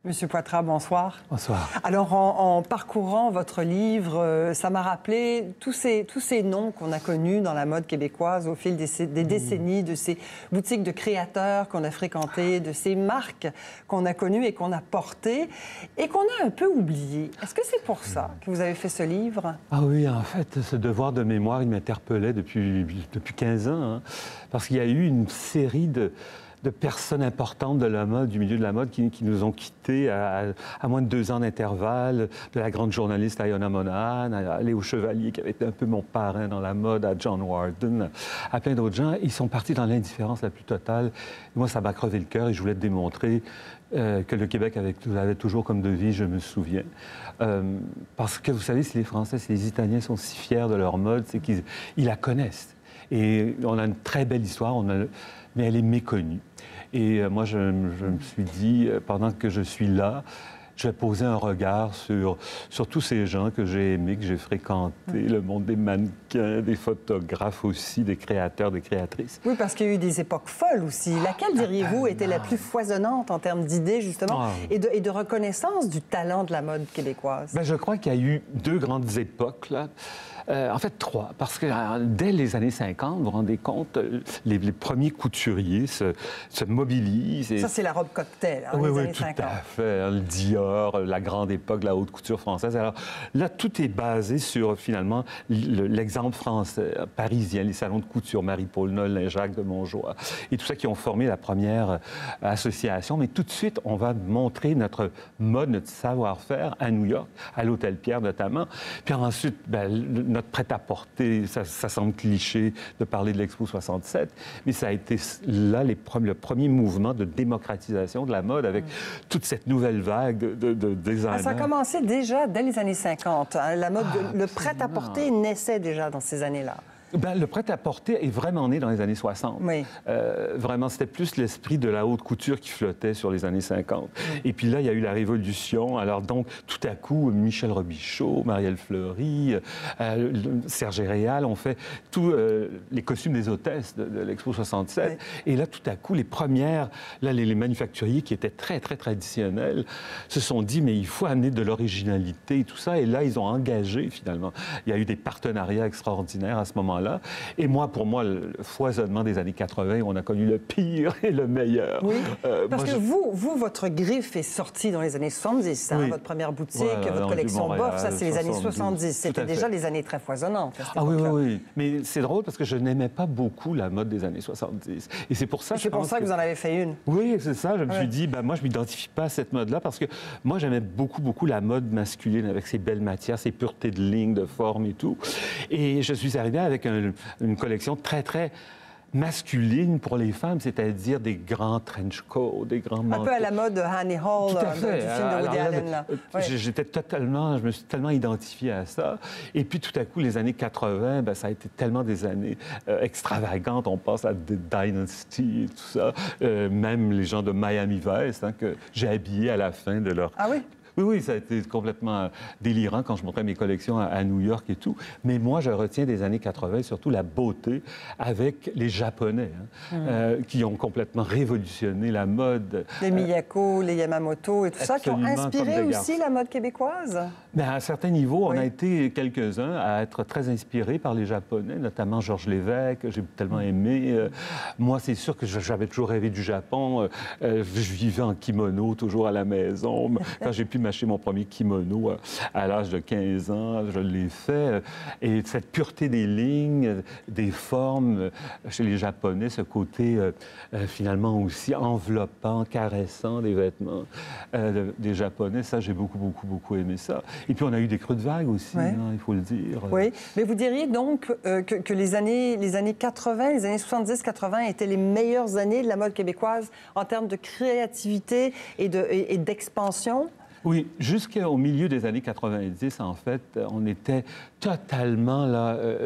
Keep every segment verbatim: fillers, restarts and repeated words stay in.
Monsieur Poitras, bonsoir. Bonsoir. Alors, en, en parcourant votre livre, euh, ça m'a rappelé tous ces, tous ces noms qu'on a connus dans la mode québécoise au fil des, des décennies, de ces boutiques de créateurs qu'on a fréquentées, de ces marques qu'on a connues et qu'on a portées et qu'on a un peu oubliées. Est-ce que c'est pour ça que vous avez fait ce livre? Ah oui, en fait, ce devoir de mémoire, il m'interpellait depuis, depuis quinze ans, hein, parce qu'il y a eu une série de... de personnes importantes de la mode, du milieu de la mode, qui, qui nous ont quittés à, à moins de deux ans d'intervalle, de la grande journaliste Iona Monahan, à Léo Chevalier, qui avait été un peu mon parrain dans la mode, à John Warden, à plein d'autres gens. Ils sont partis dans l'indifférence la plus totale. Et moi, ça m'a crevé le cœur et je voulais démontrer euh, que le Québec avait, avait toujours comme devise « je me souviens euh, ». Parce que, vous savez, si les Français, si les Italiens sont si fiers de leur mode, c'est qu'ils ils la connaissent. Et on a une très belle histoire, on a, mais elle est méconnue. Et euh, moi, je, je me suis dit, euh, pendant que je suis là, je vais poser un regard sur, sur tous ces gens que j'ai aimés, que j'ai fréquentés, mmh. le monde des mannequins, des photographes aussi, des créateurs, des créatrices. Oui, parce qu'il y a eu des époques folles aussi. Laquelle, diriez-vous, était la plus foisonnante en termes d'idées, justement, ah. et, de, et de reconnaissance du talent de la mode québécoise? Bien, je crois qu'il y a eu deux grandes époques, là. Euh, en fait, trois. Parce que euh, dès les années cinquante, vous vous rendez compte, les, les premiers couturiers se, se mobilisent. Et... Ça, c'est la robe cocktail, hein, oui, les oui, années tout cinquante. à fait. Hein, le Dior, la grande époque de la haute couture française. Alors là, tout est basé sur, finalement, l'exemple français, parisien, les salons de couture, Marie-Paul Nolin, Jacques de Montjoie, et tout ça qui ont formé la première association. Mais tout de suite, on va montrer notre mode, notre savoir-faire à New York, à l'Hôtel Pierre notamment. Puis ensuite, ben, notre prêt-à-porter, ça, ça semble cliché de parler de l'Expo soixante-sept, mais ça a été là les pre le premier mouvement de démocratisation de la mode avec mmh. toute cette nouvelle vague de, de, de designers. Ah, ça a commencé déjà dès les années cinquante. Hein. La mode, ah, le prêt-à-porter naissait déjà dans ces années-là. Bien, le prêt-à-porter est vraiment né dans les années soixante. Oui. Euh, vraiment, c'était plus l'esprit de la haute couture qui flottait sur les années cinquante. Oui. Et puis là, il y a eu la Révolution. Alors donc, tout à coup, Michel Robichaud, Marielle Fleury, euh, Serge Réal ont fait tous euh, les costumes des hôtesses de, de l'Expo soixante-sept. Oui. Et là, tout à coup, les premières, là, les, les manufacturiers qui étaient très, très traditionnels se sont dit, mais il faut amener de l'originalité et tout ça. Et là, ils ont engagé, finalement. Il y a eu des partenariats extraordinaires à ce moment-là. Et moi, pour moi, le foisonnement des années quatre-vingt, on a connu le pire et le meilleur. Oui, euh, parce moi, que je... vous, vous, votre griffe est sortie dans les années soixante-dix, hein, oui. votre première boutique, voilà, votre collection Boff, ça, c'est les années soixante-dix. C'était déjà les années très foisonnantes. Ah oui, oui, oui. Mais c'est drôle parce que je n'aimais pas beaucoup la mode des années soixante-dix. Et c'est pour ça, c'est pour ça que, que vous en avez fait une. Oui, c'est ça. Je me ouais. suis dit, ben, moi, je ne m'identifie pas à cette mode-là parce que moi, j'aimais beaucoup, beaucoup la mode masculine avec ses belles matières, ses puretés de lignes, de forme et tout. Et je suis arrivé avec un une collection très, très masculine pour les femmes, c'est-à-dire des grands trench coats, des grands manteaux. Un peu à la mode de Annie Hall, Tout à fait. du film de Woody Allen. Là. Ouais. J'étais totalement, je me suis tellement identifié à ça. Et puis tout à coup, les années quatre-vingt, ben, ça a été tellement des années euh, extravagantes. On passe à The Dynasty et tout ça. Euh, même les gens de Miami Vice, hein, que j'ai habillés à la fin de leur... Ah oui? Oui, oui, ça a été complètement délirant quand je montrais mes collections à, à New York et tout. Mais moi, je retiens des années quatre-vingt, surtout la beauté avec les Japonais, hein, mmh. euh, qui ont complètement révolutionné la mode. Les Miyako, euh, les Yamamoto et tout ça, qui ont inspiré aussi la mode québécoise? Bien, à un certain niveau, oui. on a été quelques-uns à être très inspirés par les Japonais, notamment Georges Lévesque, que j'ai tellement aimé. Euh, moi, c'est sûr que j'avais toujours rêvé du Japon. Euh, je vivais en kimono, toujours à la maison. Quand j'ai pu m'acheter mon premier kimono à l'âge de quinze ans, je l'ai fait. Et cette pureté des lignes, des formes, chez les Japonais, ce côté euh, finalement aussi enveloppant, caressant des vêtements euh, des Japonais, ça, j'ai beaucoup, beaucoup, beaucoup aimé ça. Et puis, on a eu des creux de vague aussi, oui. hein, il faut le dire. Oui, mais vous diriez donc euh, que, que les, années, les années quatre-vingt, les années soixante-dix quatre-vingt étaient les meilleures années de la mode québécoise en termes de créativité et d'expansion? De, et, et Oui, jusqu'au milieu des années quatre-vingt-dix, en fait, on était totalement là, euh,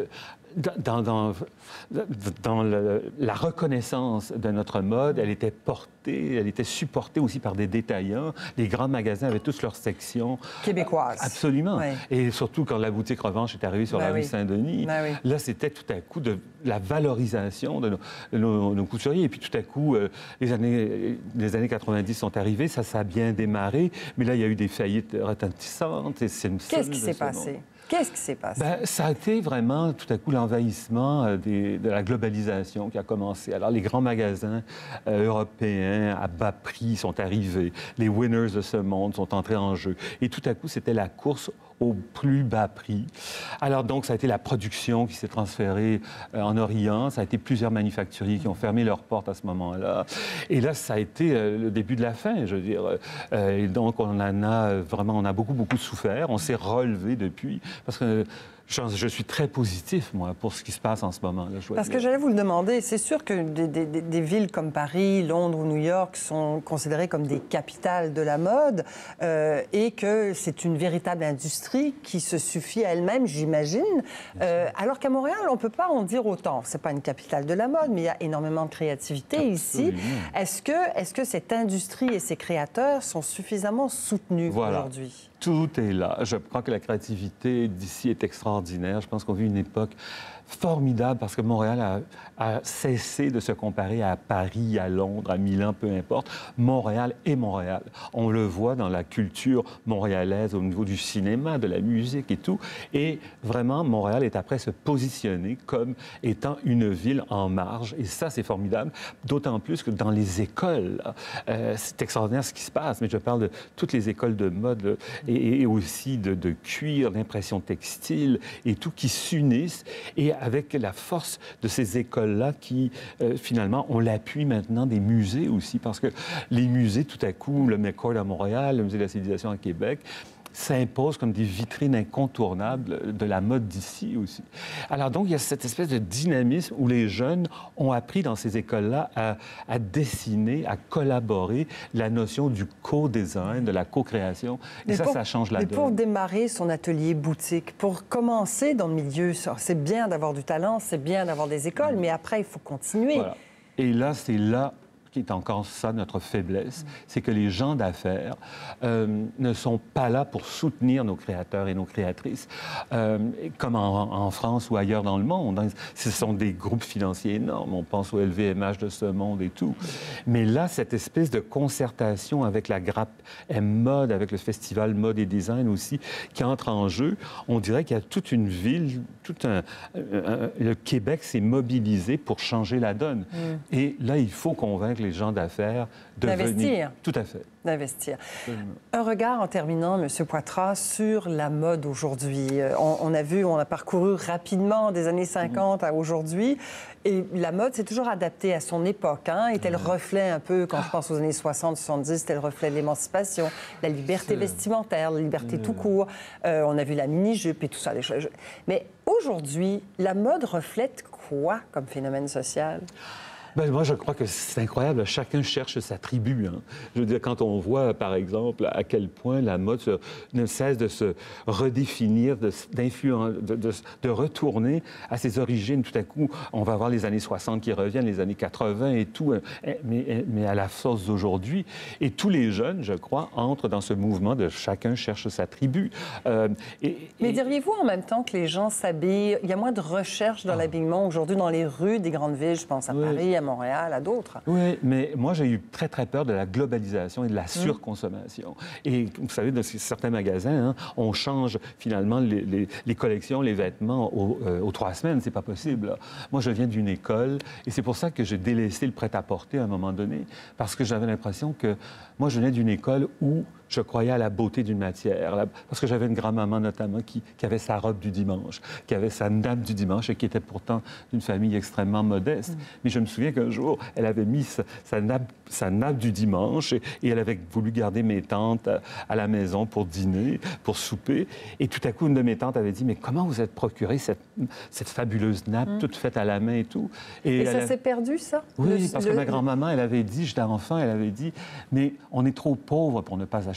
dans, dans, dans le, la reconnaissance de notre mode, elle était portée, elle était supportée aussi par des détaillants. Les grands magasins avaient tous leurs sections. Québécoises. Absolument. Oui. Et surtout quand la boutique Revanche est arrivée sur Ben la rue oui. Saint-Denis, Ben oui. là, c'était tout à coup de la valorisation de nos, de nos, nos couturiers. Et puis tout à coup, euh, les, années, les années quatre-vingt-dix sont arrivées, ça, ça a bien démarré. Mais là, il y a eu des faillites retentissantes. Et Qu'est-ce qui s'est passé? Monde. Qu'est-ce qui s'est passé? Ben, ça a été vraiment tout à coup l'envahissement euh, des, de la globalisation qui a commencé. Alors, les grands magasins euh, européens à bas prix sont arrivés. Les winners de ce monde sont entrés en jeu. Et tout à coup, c'était la course au plus bas prix. Alors donc, ça a été la production qui s'est transférée euh, en Orient. Ça a été plusieurs manufacturiers qui ont fermé leurs portes à ce moment-là. Et là, ça a été euh, le début de la fin, je veux dire. Euh, et donc, on en a vraiment, on a beaucoup, beaucoup souffert. On s'est relevé depuis, parce que je, je suis très positif, moi, pour ce qui se passe en ce moment. Là, Parce que j'allais vous le demander, c'est sûr que des, des, des villes comme Paris, Londres ou New York sont considérées comme des capitales de la mode euh, et que c'est une véritable industrie qui se suffit à elle-même, j'imagine. Euh, alors qu'à Montréal, on ne peut pas en dire autant. C'est pas une capitale de la mode, mais il y a énormément de créativité Absolument. Ici. Est-ce que, est-ce que cette industrie et ces créateurs sont suffisamment soutenus voilà. aujourd'hui? Tout est là. Je crois que la créativité d'ici est extraordinaire. Je pense qu'on vit une époque formidable parce que Montréal a, a cessé de se comparer à Paris, à Londres, à Milan, peu importe. Montréal est Montréal. On le voit dans la culture montréalaise au niveau du cinéma, de la musique et tout. Et vraiment, Montréal est après se positionner comme étant une ville en marge. Et ça, c'est formidable. D'autant plus que dans les écoles, euh, c'est extraordinaire ce qui se passe. Mais je parle de toutes les écoles de mode et, et aussi de, de cuir, d'impression textile et tout qui s'unissent. Et avec la force de ces écoles-là qui, euh, finalement, ont l'appui maintenant des musées aussi, parce que les musées, tout à coup, le McCord à Montréal, le Musée de la civilisation à Québec, s'imposent comme des vitrines incontournables de la mode d'ici aussi. Alors donc, il y a cette espèce de dynamisme où les jeunes ont appris dans ces écoles-là à, à dessiner, à collaborer la notion du co-design, de la co-création. Et mais ça, pour, ça change la mais donne. Pour démarrer son atelier boutique, pour commencer dans le milieu, c'est bien d'avoir du talent, c'est bien d'avoir des écoles, mmh. mais après, il faut continuer. Voilà. Et là, c'est là qui est encore ça, notre faiblesse, c'est que les gens d'affaires euh, ne sont pas là pour soutenir nos créateurs et nos créatrices, euh, comme en, en France ou ailleurs dans le monde. Ce sont des groupes financiers énormes, on pense au L V M H de ce monde et tout. Mais là, cette espèce de concertation avec la Grappe M Mode, avec le Festival Mode et Design aussi, qui entre en jeu, on dirait qu'il y a toute une ville, tout un... un le Québec s'est mobilisé pour changer la donne. Mm. Et là, il faut convaincre les gens d'affaires de d'investir. Tout à fait. D'investir. Un regard en terminant, M. Poitras, sur la mode aujourd'hui. On, on a vu, on a parcouru rapidement des années cinquante à aujourd'hui. Et la mode s'est toujours adaptée à son époque. Hein, était le reflet un peu, quand je pense aux années soixante soixante-dix, c'était le reflet de l'émancipation, la liberté vestimentaire, la liberté tout court. Euh, on a vu la mini-jupe et tout ça. Des choses. Mais aujourd'hui, la mode reflète quoi comme phénomène social? Ben, moi, je crois que c'est incroyable. Chacun cherche sa tribu. Hein. Je veux dire, quand on voit, par exemple, à quel point la mode se, ne cesse de se redéfinir, de, de, de, de retourner à ses origines. Tout à coup, on va voir les années soixante qui reviennent, les années quatre-vingt et tout, mais, mais à la sauce d'aujourd'hui. Et tous les jeunes, je crois, entrent dans ce mouvement de chacun cherche sa tribu. Euh, et, mais et... diriez-vous en même temps que les gens s'habillent? Il y a moins de recherche dans ah. l'habillement aujourd'hui dans les rues des grandes villes, je pense à oui. Paris, à Montréal, à d'autres. Oui, mais moi, j'ai eu très, très peur de la globalisation et de la surconsommation. Mmh. Et vous savez, dans certains magasins, hein, on change finalement les, les, les collections, les vêtements aux, euh, aux trois semaines. C'est pas possible. Là. Moi, je viens d'une école et c'est pour ça que j'ai délaissé le prêt-à-porter à un moment donné, parce que j'avais l'impression que moi, je venais d'une école où je croyais à la beauté d'une matière. La... Parce que j'avais une grand-maman, notamment, qui, qui avait sa robe du dimanche, qui avait sa nappe du dimanche et qui était pourtant d'une famille extrêmement modeste. Mmh. Mais je me souviens qu'un jour, elle avait mis sa, sa, nappe, sa nappe du dimanche et, et elle avait voulu garder mes tantes à, à la maison pour dîner, pour souper. Et tout à coup, une de mes tantes avait dit « Mais comment vous êtes procuré cette, cette fabuleuse nappe, mmh. toute faite à la main et tout? » Et, et ça a... s'est perdu, ça? Oui, le, parce le... que ma grand-maman, elle avait dit, j'étais enfant, elle avait dit « Mais on est trop pauvre pour ne pas acheter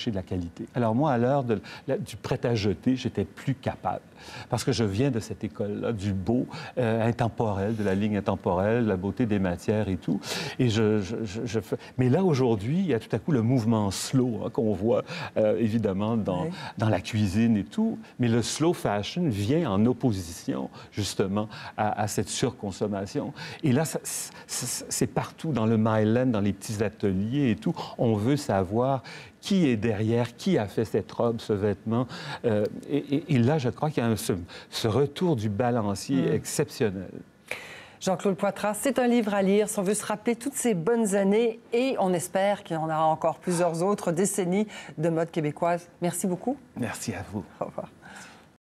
chercher de la qualité. Alors moi, à l'heure de, du prêt-à-jeter, j'étais plus capable. Parce que je viens de cette école-là, du beau, euh, intemporel, de la ligne intemporelle, la beauté des matières et tout. Et je, je, je, je fais... Mais là, aujourd'hui, il y a tout à coup le mouvement slow hein, qu'on voit, euh, évidemment, dans, oui. dans la cuisine et tout. Mais le slow fashion vient en opposition, justement, à, à cette surconsommation. Et là, ça, c'est partout, dans le Myland, dans les petits ateliers et tout. On veut savoir qui est derrière, qui a fait cette robe, ce vêtement. Euh, et, et, et là, je crois qu'il y a un, ce, ce retour du balancier mmh. exceptionnel. Jean-Claude Poitras, c'est un livre à lire si on veut se rappeler toutes ces bonnes années et on espère qu'il y en aura encore plusieurs autres décennies de mode québécoise. Merci beaucoup. Merci à vous. Au revoir.